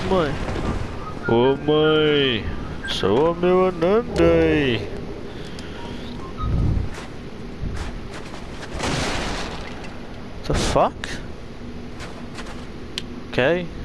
mãe. Ô mãe, sou meu Anandai. The fuck? Okay.